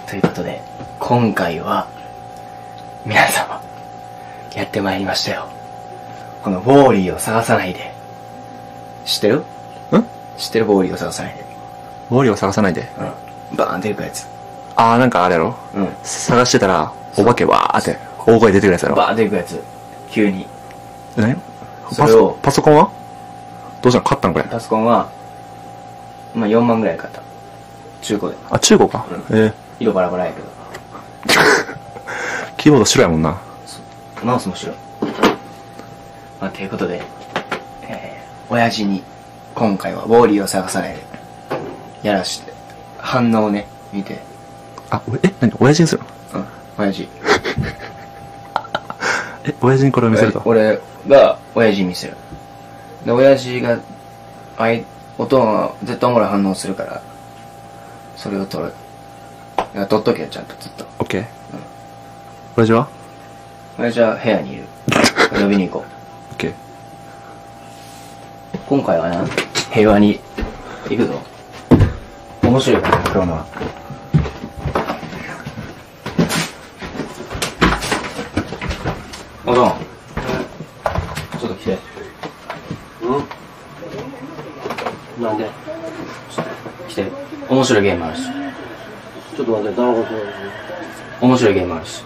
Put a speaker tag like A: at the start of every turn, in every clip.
A: ということで、今回は、皆様、やってまいりましたよ。このウォーリーを探さないで。知ってる？知ってる？ウォーリーを探さないで。
B: ウォーリーを探さないで。
A: バーンっていくやつ。
B: なんかあれやろ？探してたら、お化けわーって、大声出てくるやつやろ？
A: バーンっていくやつ。急に。
B: 何？パソコンはどうしたの？買ったんこれ。
A: パソコンは、まあ4万ぐらい買った。中古で。
B: 中古か。
A: 色バラバラやけど。
B: キーボード白やもんな。
A: マウスも白い。まあ、ということで、親父に、今回はウォーリーを探さないで、やらして、反応をね、見て。
B: 何？親父にするの？
A: 親父。
B: 親父にこれを見せると？
A: 俺が親父に見せる。で、親父が、音は絶対おもろい反応するから、それを撮る。撮っとけよ、ちゃんとずっと。
B: オッケー。親父は？
A: 親父は部屋にいる。呼びに行こう。
B: オッケー。
A: 今回はな、平和に行くぞ。面白いから、今日のは。おどん。ちょっと来て。
C: なんで？
A: 来て。面白いゲームあるし。
C: ちょっと待って、誰か
A: 面白いゲームあるし。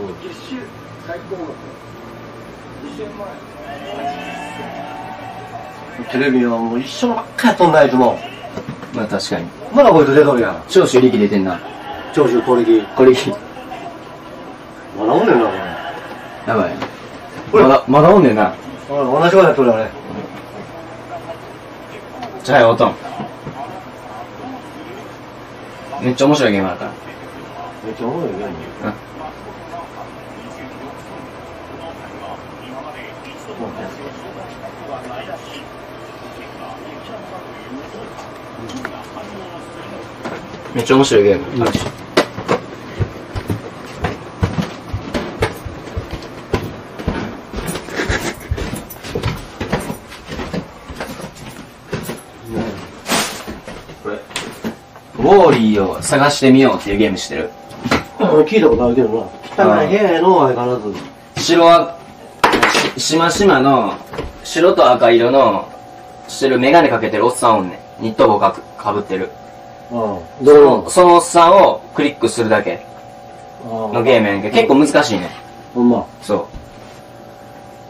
C: テレビはもう一緒のばっかやっとんないとも
A: まあ確かに。
C: まだこいつ出とるやん。
A: 長州力出てんな。
C: 長州小力。
A: これいい。
C: まだおんねんな、
A: やばい。まだおんねんな。
C: これ。同じことやっとるよね。
A: じゃあ、おとん。めっちゃ面白いゲームあるから。
C: めっちゃおもろいよね。
A: めっちゃ面白いゲームあるし。これ、ウォーリーを探してみようっていうゲームしてる。
C: 聞いたことあるけどな。汚い部屋やの、相変わらず。
A: 白は、しましまの、白と赤色の、してるメガネかけてるおっさんおんねん。ニット帽かぶってる。そのおっさんをクリックするだけのゲームやねんけど、結構難しいね。
C: ほんま。
A: そう。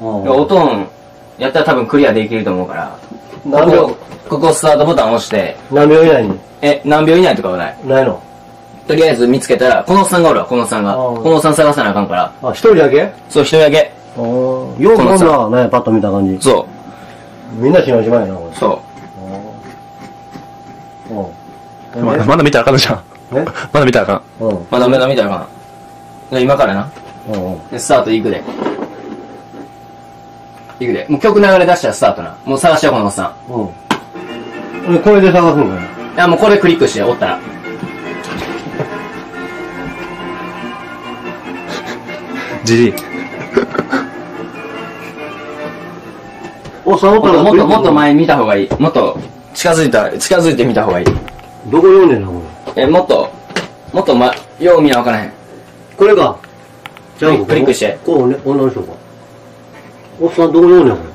A: おとん、やったら多分クリアできると思うから、ここスタートボタン押して、
C: 何秒以内に？
A: 何秒以内とかはない。
C: ないの？
A: とりあえず見つけたら、このおっさんがおるわ、このおっさんが。このおっさん探さなあかんから。
C: 一人だけ？
A: そう、一人だけ。
C: ようこんな、ね、パッと見た感じ。
A: そう。
C: みんな違うしまいな、これ。
A: そう。
B: まだ見たらあかんのじゃん。まだ見たらあかん。
A: まだ見たらあかん。今からな。で、スタート行くで。行くで。もう曲流れ出したらスタートな。もう探してよ、このおっさん。
C: これで探すんかよ。
A: いや、もうこれクリックして、おったら。
B: じじい。
C: おっさんおったら
A: もっと前に見た方がいい。もっと近づいて見た方がいい。
C: どこ読んでんのこ
A: れ。もっとよう見なわからへん。
C: これか。
A: クリックして。
C: こうね、女の人か。おっさんどこ読んでんのこ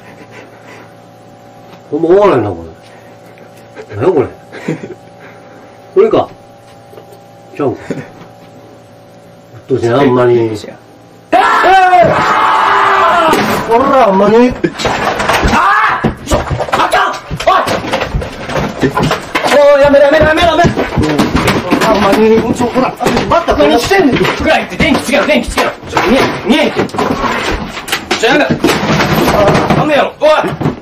C: れ。ほんまわからへんな、これ。何やこれ。これか。ちゃうか。どうしな、あんまに。ほら、あんまに。
A: あかん！おい！やめろ！
C: あんまに、ほら、待った、何してんねん。
A: 暗いって電気つけろ！見えんって。やめろ！やめろ！おい！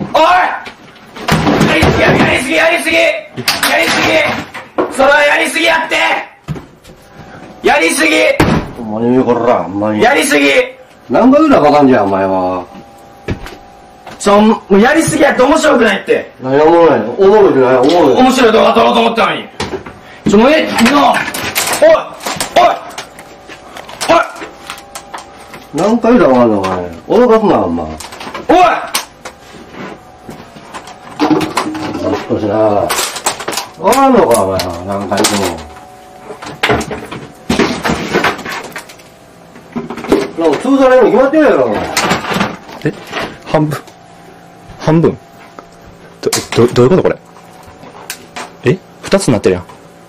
A: やりすぎ！それはやりすぎやって！やりすぎ！
C: ほんまに、こら、あんまに。
A: やりすぎ！
C: 何回ぐらいかかんじゃん、お前は。
A: もうやりすぎやって面白くないって。
C: 何おもろいの？おもろいじゃない、おもろい。
A: 面白い動画撮ろうと思ったのに。もう
C: 何回だわんのかね。驚かすな、お前。少しな。わかんのか、お前。何回でも。 なんか潰されるの決まってるやろ。
B: え半分どういうことこれ。え二つになってるやん。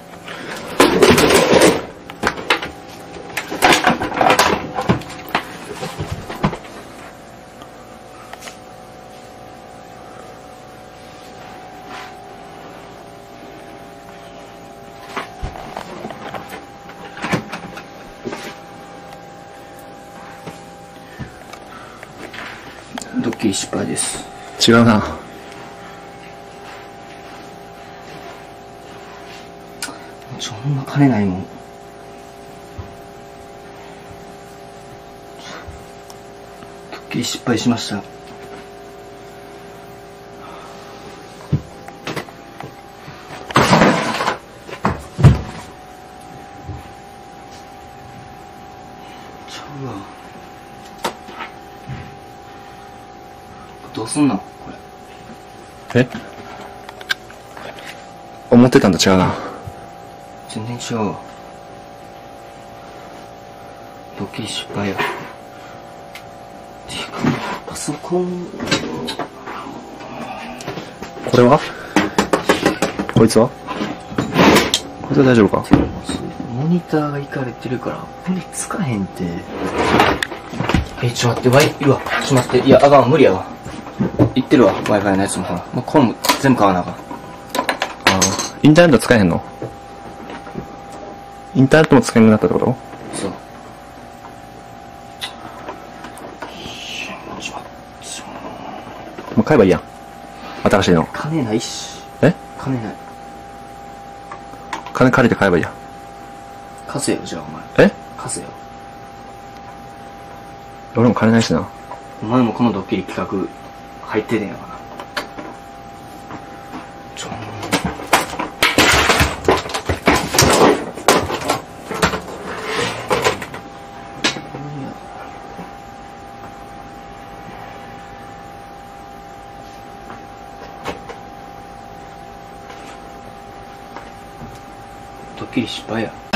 A: ドッキリ失敗です。
B: 違うな。
A: ほんま金ないもん。ドッキリ失敗しました。どうすんのこれ。
B: え思ってたんと違うな。
A: 全然違うわ。ドッキリ失敗や。てか、パソコン。
B: これはこいつは大丈夫か。
A: モニターがいかれてるから、これつかへんて。ちょっと待って、うわ、ちょっと待って、いや、あかん、無理やわ。言ってるわ、Wi-Fi のやつもほら。もうこれも全部買わなあかん。
B: インターネット使えへんの？インターネットも使えなくなったってこと？
A: そう。
B: もう買えばいいやん。新しいの。
A: 金ないし。
B: え？
A: 金ない。
B: 金借りて買えばいいやん。
A: 貸せよ、じゃあお前。
B: え？
A: 貸せよ。
B: 俺も金ないしな。
A: お前もこのドッキリ企画入ってねえよな。ドッキリ失敗や。